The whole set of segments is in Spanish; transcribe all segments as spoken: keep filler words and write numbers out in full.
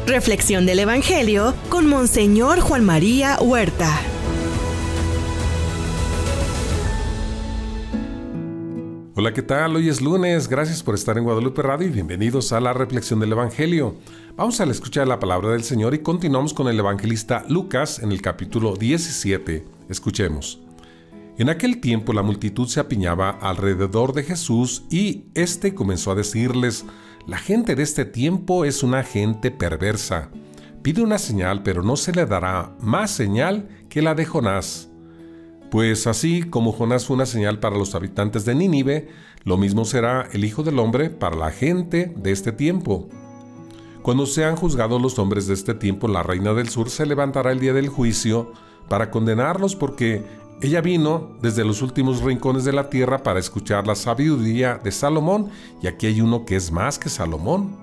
Reflexión del Evangelio con Monseñor Juan María Huerta. Hola, ¿qué tal? Hoy es lunes. Gracias por estar en Guadalupe Radio y bienvenidos a la Reflexión del Evangelio. Vamos a la escucha de la palabra del Señor y continuamos con el evangelista Lucas en el capítulo diecisiete. Escuchemos. En aquel tiempo la multitud se apiñaba alrededor de Jesús y éste comenzó a decirles: la gente de este tiempo es una gente perversa. Pide una señal, pero no se le dará más señal que la de Jonás. Pues así como Jonás fue una señal para los habitantes de Nínive, lo mismo será el Hijo del Hombre para la gente de este tiempo. Cuando sean juzgados los hombres de este tiempo, la reina del sur se levantará el día del juicio para condenarlos, porque ella vino desde los últimos rincones de la tierra para escuchar la sabiduría de Salomón, y aquí hay uno que es más que Salomón.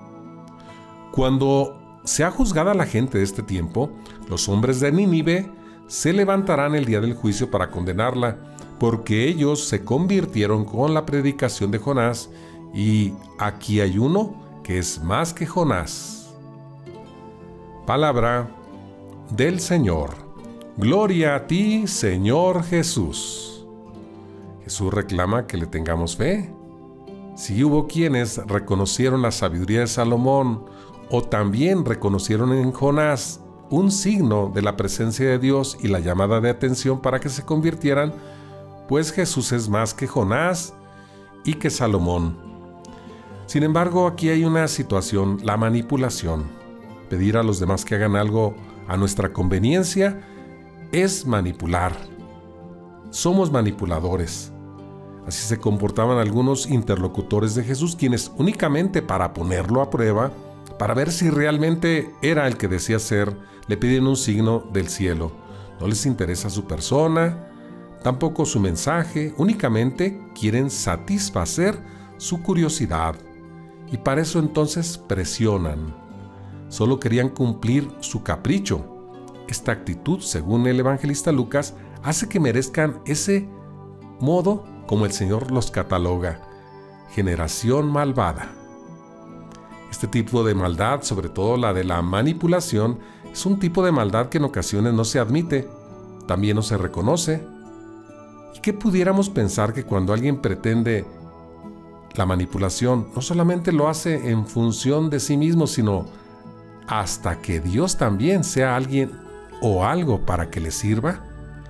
Cuando sea juzgada la gente de este tiempo, los hombres de Nínive se levantarán el día del juicio para condenarla, porque ellos se convirtieron con la predicación de Jonás, y aquí hay uno que es más que Jonás. Palabra del Señor. Gloria a ti, Señor Jesús. Jesús reclama que le tengamos fe. Si hubo quienes reconocieron la sabiduría de Salomón, o también reconocieron en Jonás un signo de la presencia de Dios y la llamada de atención para que se convirtieran, pues Jesús es más que Jonás y que Salomón. Sin embargo, aquí hay una situación, la manipulación. Pedir a los demás que hagan algo a nuestra conveniencia es manipular. Somos manipuladores. Así se comportaban algunos interlocutores de Jesús, quienes únicamente para ponerlo a prueba, para ver si realmente era el que decía ser, le piden un signo del cielo. No les interesa su persona, tampoco su mensaje, únicamente quieren satisfacer su curiosidad. Y para eso entonces presionan. Solo querían cumplir su capricho. Esta actitud, según el evangelista Lucas, hace que merezcan ese modo como el Señor los cataloga: generación malvada. Este tipo de maldad, sobre todo la de la manipulación, es un tipo de maldad que en ocasiones no se admite, también no se reconoce. ¿Y qué pudiéramos pensar que cuando alguien pretende la manipulación, no solamente lo hace en función de sí mismo, sino hasta que Dios también sea alguien o algo para que le sirva?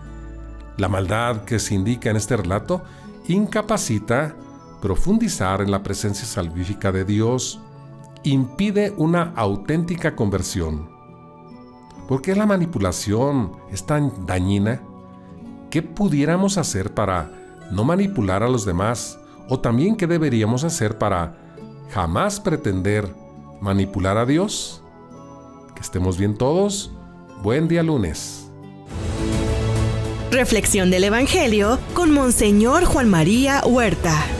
La maldad que se indica en este relato incapacita profundizar en la presencia salvífica de Dios, impide una auténtica conversión. ¿Por qué la manipulación es tan dañina? ¿Qué pudiéramos hacer para no manipular a los demás? ¿O también qué deberíamos hacer para jamás pretender manipular a Dios? Que estemos bien todos. Buen día lunes. Reflexión del Evangelio con Monseñor Juan María Huerta.